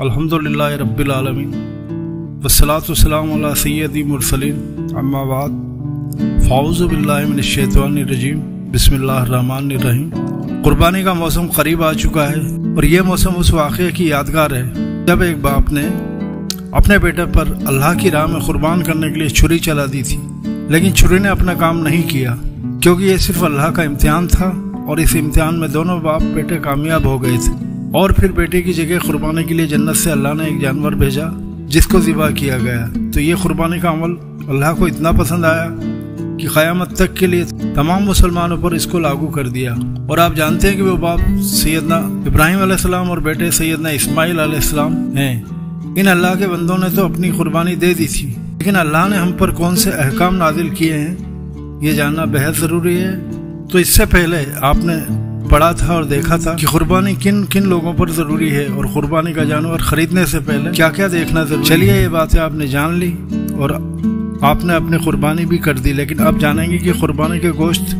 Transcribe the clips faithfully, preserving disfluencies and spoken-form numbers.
الحمدللہ رب العالمین والصلاة والسلام علی سیدی مرسلین اما بعد فاعوذ باللہ من الشیطان الرجیم بسم اللہ الرحمن الرحیم۔ قربانی کا موسم قریب آ چکا ہے اور یہ موسم اس واقعے کی یادگار ہے جب ایک باپ نے اپنے بیٹے پر اللہ کی راہ میں قربان کرنے کے لیے چھری چلا دی تھی، لیکن چھری نے اپنا کام نہیں کیا کیونکہ یہ صرف اللہ کا امتحان تھا اور اس امتحان میں دونوں باپ بیٹے کامیاب ہو گئے تھے۔ اور پھر بیٹے کی جگہ قربانی کے لیے جنت سے اللہ نے ایک جانور بھیجا جس کو ذبح کیا گیا۔ تو یہ قربانی کا عمل اللہ کو اتنا پسند آیا کہ قیامت تک کے لیے تمام مسلمانوں پر اس کو لاگو کر دیا۔ اور آپ جانتے ہیں کہ وہ باپ سیدنا ابراہیم علیہ السلام اور بیٹے سیدنا اسماعیل علیہ السلام ہیں۔ ان اللہ کے بندوں نے تو اپنی قربانی دے دی تھی، لیکن اللہ نے ہم پر کون سے احکام نازل کیے ہیں یہ جاننا بہت ضروری ہے۔ تو اس سے پہلے آپ نے پڑھا تھا اور دیکھا تھا کہ قربانی کن کن لوگوں پر ضروری ہے اور قربانی کا جانور خریدنے سے پہلے کیا کیا دیکھنا ضروری ہے۔ چلیے یہ باتیں آپ نے جان لی اور آپ نے اپنی قربانی بھی کر دی، لیکن اب جانیں گے کہ قربانی کے گوشت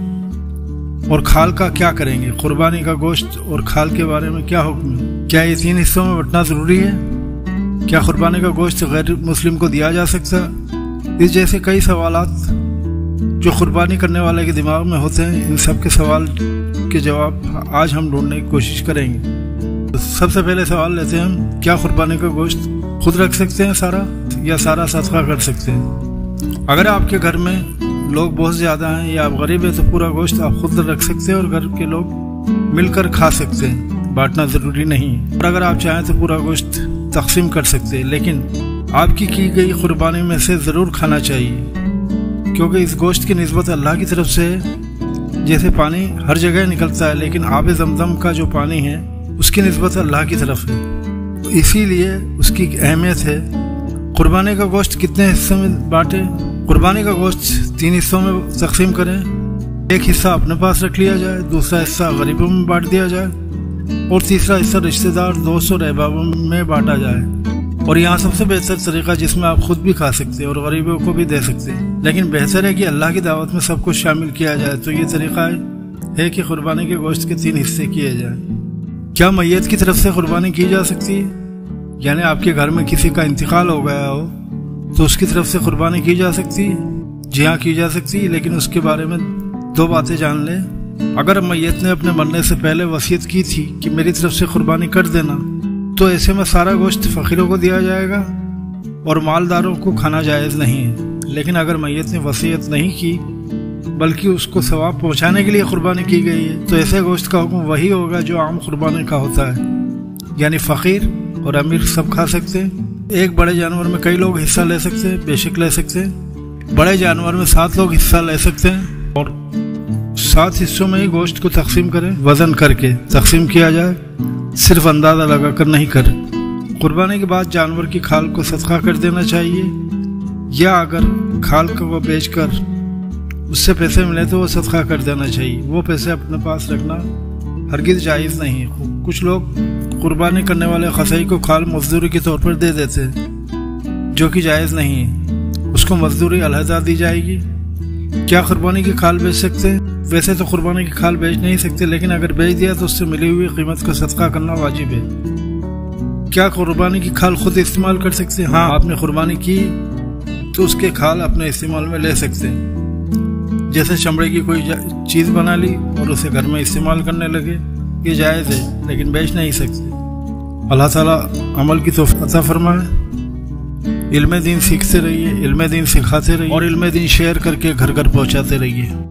اور کھال کا کیا کریں گے۔ قربانی کا گوشت اور کھال کے بارے میں کیا حکم ہے؟ کیا یہ تین حصوں میں بٹنا ضروری ہے؟ کیا قربانی کا گوشت غیر مسلم کو دیا جا سکتا؟ اس جیسے کئی سوالات جو قربانی کرنے والے کے دماغ میں ہوتے ہیں، ان سب کے سوال کے جواب آج ہم ڈھونڈنے کی کوشش کریں گے۔ سب سے پہلے سوال لیتے ہیں ہم، کیا قربانی کا گوشت خود رکھ سکتے ہیں سارا یا سارا صدقہ کر سکتے ہیں؟ اگر آپ کے گھر میں لوگ بہت زیادہ ہیں یا آپ غریب ہیں تو پورا گوشت آپ خود رکھ سکتے ہیں اور گھر کے لوگ مل کر کھا سکتے ہیں، بانٹنا ضروری نہیں۔ اور اگر آپ چاہیں تو پورا گوشت تقسیم کر سکتے ہیں، لیکن آپ کی کی گئی قربانی میں سے ضرور کھانا چاہیے کیونکہ اس گوشت کی نسبت اللہ کی طرف سے ہے۔ جیسے پانی ہر جگہ نکلتا ہے، لیکن آب زمزم کا جو پانی ہے اس کی نسبت اللہ کی طرف ہے، اسی لیے اس کی اہمیت ہے۔ قربانی کا گوشت کتنے حصوں میں بانٹے؟ قربانی کا گوشت تین حصوں میں تقسیم کریں۔ ایک حصہ اپنے پاس رکھ لیا جائے، دوسرا حصہ غریبوں میں بانٹ دیا جائے اور تیسرا حصہ رشتہ دار دوست اور احبابوں میں بانٹا جائے۔ اور یہاں سب سے بہتر طریقہ جس میں آپ خود بھی کھا سکتے ہیں اور غریبوں کو بھی دے سکتے ہیں، لیکن بہتر ہے کہ اللہ کی دعوت میں سب کچھ شامل کیا جائے۔ تو یہ طریقہ ہے کہ قربانی کے گوشت کے تین حصے کیے جائیں۔ کیا میت کی طرف سے قربانی کی جا سکتی ہے؟ یعنی آپ کے گھر میں کسی کا انتقال ہو گیا ہو تو اس کی طرف سے قربانی کی جا سکتی ہے؟ جی ہاں کی جا سکتی ہے، لیکن اس کے بارے میں دو باتیں جان لیں۔ اگر میت نے اپنے مرنے سے پہلے وصیت کی تھی کہ میری طرف سے قربانی کر دینا، تو ایسے میں سارا گوشت فقیروں کو دیا جائے گا اور مالداروں کو کھانا جائز نہیں ہے۔ لیکن اگر میت نے وصیت نہیں کی بلکہ اس کو ثواب پہنچانے کے لیے قربانی کی گئی ہے تو ایسے گوشت کا حکم وہی ہوگا جو عام قربانی کا ہوتا ہے، یعنی فقیر اور امیر سب کھا سکتے ہیں۔ ایک بڑے جانور میں کئی لوگ حصہ لے سکتے ہیں، بے شک لے سکتے ہیں۔ بڑے جانور میں سات لوگ حصہ لے سکتے ہیں اور سات حصوں میں ہی گوشت کو تقسیم کریں، وزن کر کے تقسیم کیا جائے، صرف اندازہ لگا کر نہیں کر۔ قربانی کے بعد جانور کی کھال کو صدقہ کر دینا چاہیے، یا اگر کھال کو وہ بیچ کر اس سے پیسے ملے تو وہ صدقہ کر دینا چاہیے۔ وہ پیسے اپنے پاس رکھنا ہرگز جائز نہیں۔ کچھ لوگ قربانی کرنے والے قصائی کو کھال مزدوری کے طور پر دے دیتے ہیں، جو کہ جائز نہیں ہے، اس کو مزدوری علیحدہ دی جائے گی۔ کیا قربانی کی کھال بیچ سکتے ہیں؟ ویسے تو قربانی کی کھال بیچ نہیں سکتے، لیکن اگر بیچ دیا تو اس سے ملی ہوئی قیمت کو صدقہ کرنا واجب ہے۔ کیا قربانی کی کھال خود استعمال کر سکتے ہیں؟ ہاں، آپ نے قربانی کی تو اس کے کھال اپنے استعمال میں لے سکتے ہیں۔ جیسے چمڑے کی کوئی چیز بنا لی اور اسے گھر میں استعمال کرنے لگے، یہ جائز ہے، لیکن بیچ نہیں سکتے۔ اللہ تعالیٰ عمل کی توفیق عطا فرمائے۔ علم دین سیکھتے رہیے، علم دین سکھاتے رہیے اور علم دین شیئر کر کے گھر گھر پہنچاتے رہیے۔